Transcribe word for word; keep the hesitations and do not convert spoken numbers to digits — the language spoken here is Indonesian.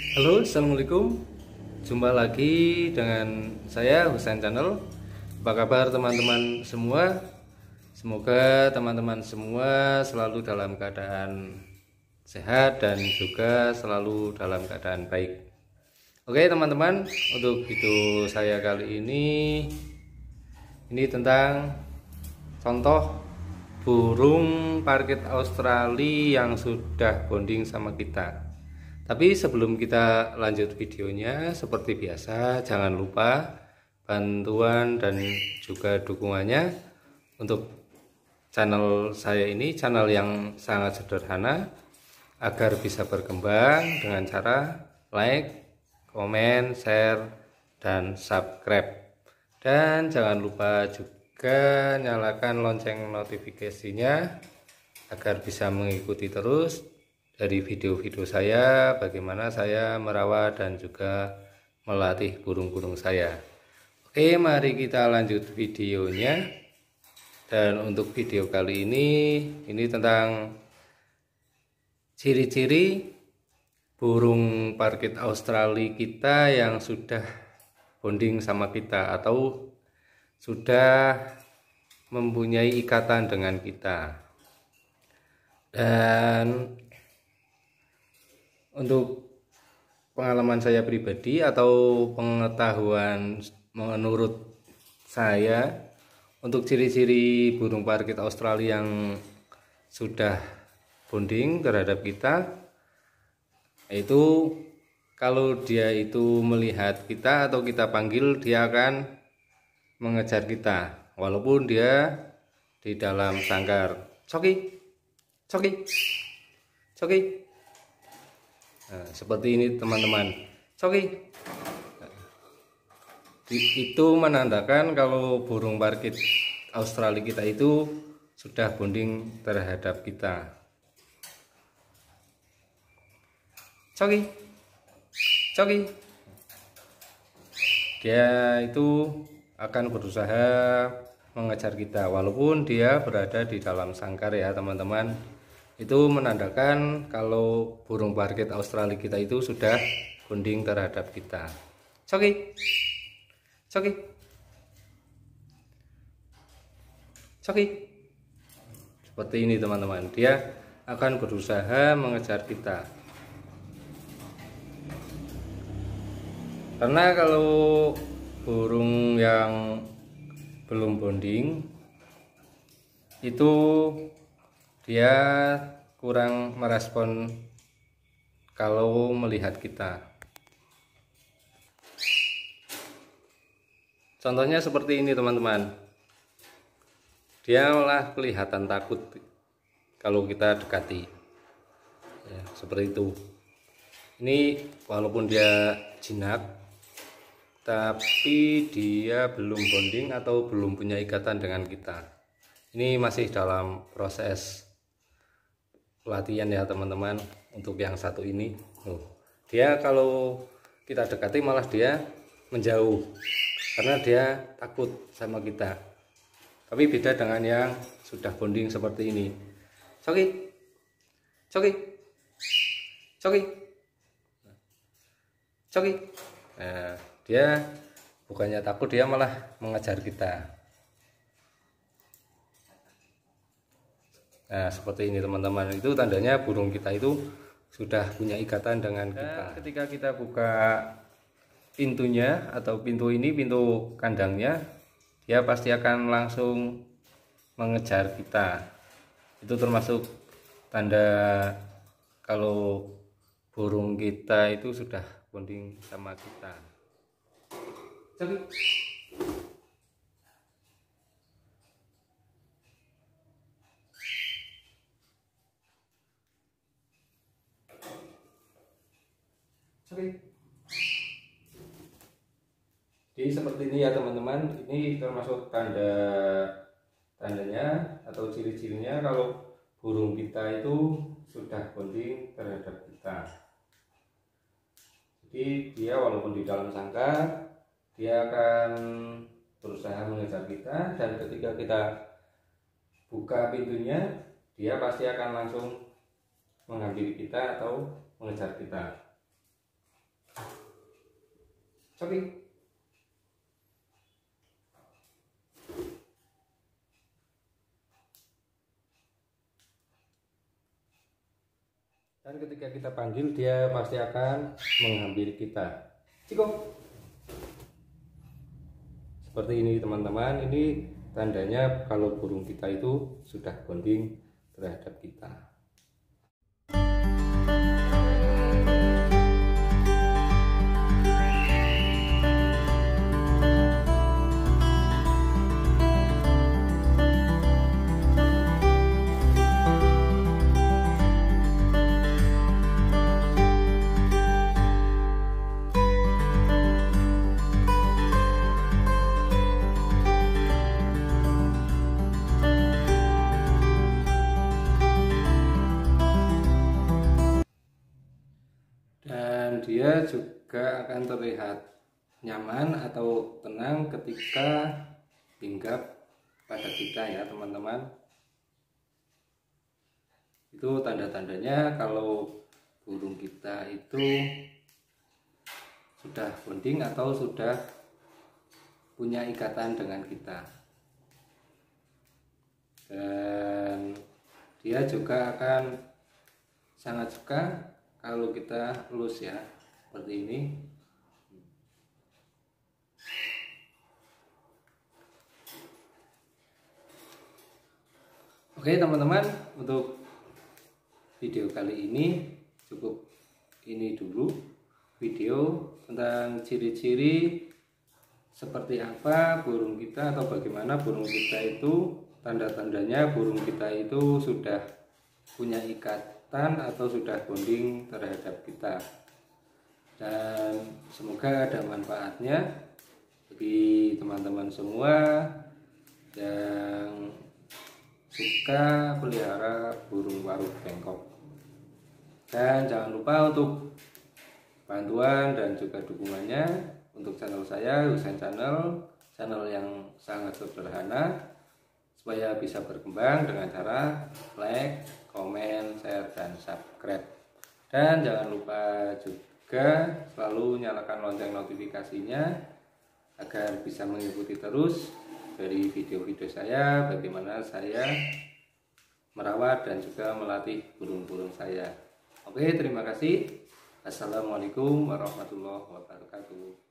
Halo, assalamualaikum. Jumpa lagi dengan saya Husain Channel. Apa kabar teman-teman semua? Semoga teman-teman semua selalu dalam keadaan sehat dan juga selalu dalam keadaan baik. Oke teman-teman, untuk video saya kali ini ini tentang contoh burung parkit Australia yang sudah bonding sama kita. Tapi sebelum kita lanjut videonya, seperti biasa jangan lupa bantuan dan juga dukungannya untuk channel saya ini, channel yang sangat sederhana, agar bisa berkembang dengan cara like, komen, share, dan subscribe. Dan jangan lupa juga nyalakan lonceng notifikasinya agar bisa mengikuti terus dari video-video saya, bagaimana saya merawat dan juga melatih burung-burung saya. Oke, mari kita lanjut videonya. Dan untuk video kali ini, ini tentang ciri-ciri burung parkit Australia kita yang sudah bonding sama kita atau sudah mempunyai ikatan dengan kita. Dan untuk pengalaman saya pribadi atau pengetahuan menurut saya, untuk ciri-ciri burung parkit Australia yang sudah bonding terhadap kita, yaitu kalau dia itu melihat kita atau kita panggil, dia akan mengejar kita walaupun dia di dalam sangkar. Coki, coki, coki. Nah, seperti ini teman-teman, coki. Itu menandakan kalau burung parkit Australia kita itu sudah bonding terhadap kita. Coki, coki. Dia itu akan berusaha mengejar kita walaupun dia berada di dalam sangkar ya teman-teman. Itu menandakan kalau burung parkit Australia kita itu sudah bonding terhadap kita. Coki, coki, coki. Seperti ini teman-teman, dia akan berusaha mengejar kita. Karena kalau burung yang belum bonding itu dia kurang merespon kalau melihat kita. Contohnya seperti ini teman-teman, dia malah kelihatan takut kalau kita dekati ya, seperti itu. Ini walaupun dia jinak, tapi dia belum bonding atau belum punya ikatan dengan kita. Ini masih dalam proses latihan ya teman-teman. Untuk yang satu ini, oh, dia kalau kita dekati malah dia menjauh karena dia takut sama kita. Tapi beda dengan yang sudah bonding seperti ini. Coki, coki, coki, coki. Nah, dia bukannya takut, dia malah mengejar kita. Nah, seperti ini teman-teman, itu tandanya burung kita itu sudah punya ikatan dengan kita. Ketika kita buka pintunya atau pintu ini, pintu kandangnya, dia pasti akan langsung mengejar kita. Itu termasuk tanda kalau burung kita itu sudah bonding sama kita. Coki, coki. Jadi seperti ini ya teman-teman, ini termasuk tanda tandanya atau ciri-cirinya kalau burung kita itu sudah bonding terhadap kita. Jadi dia walaupun di dalam sangkar, dia akan berusaha mengejar kita, dan ketika kita buka pintunya, dia pasti akan langsung menghampiri kita atau mengejar kita. Cobi. Dan ketika kita panggil, dia pasti akan menghampiri kita. Ciko. Seperti ini teman-teman, ini tandanya kalau burung kita itu sudah bonding terhadap kita. Dan dia juga akan terlihat nyaman atau tenang ketika hinggap pada kita ya teman-teman. Itu tanda-tandanya kalau burung kita itu sudah bonding atau sudah punya ikatan dengan kita. Dan dia juga akan sangat suka kalau kita lus ya, seperti ini. Oke teman-teman, untuk video kali ini cukup ini dulu, video tentang ciri-ciri seperti apa burung kita atau bagaimana burung kita itu, tanda-tandanya burung kita itu sudah punya ikat atau sudah bonding terhadap kita. Dan semoga ada manfaatnya bagi teman-teman semua yang suka pelihara burung parut bengkok. Dan jangan lupa untuk bantuan dan juga dukungannya untuk channel saya, Husain Channel, channel yang sangat sederhana, supaya bisa berkembang dengan cara like, komen, share, dan subscribe. Dan jangan lupa juga selalu nyalakan lonceng notifikasinya agar bisa mengikuti terus dari video-video saya bagaimana saya merawat dan juga melatih burung-burung saya. Oke, terima kasih. Assalamualaikum warahmatullahi wabarakatuh.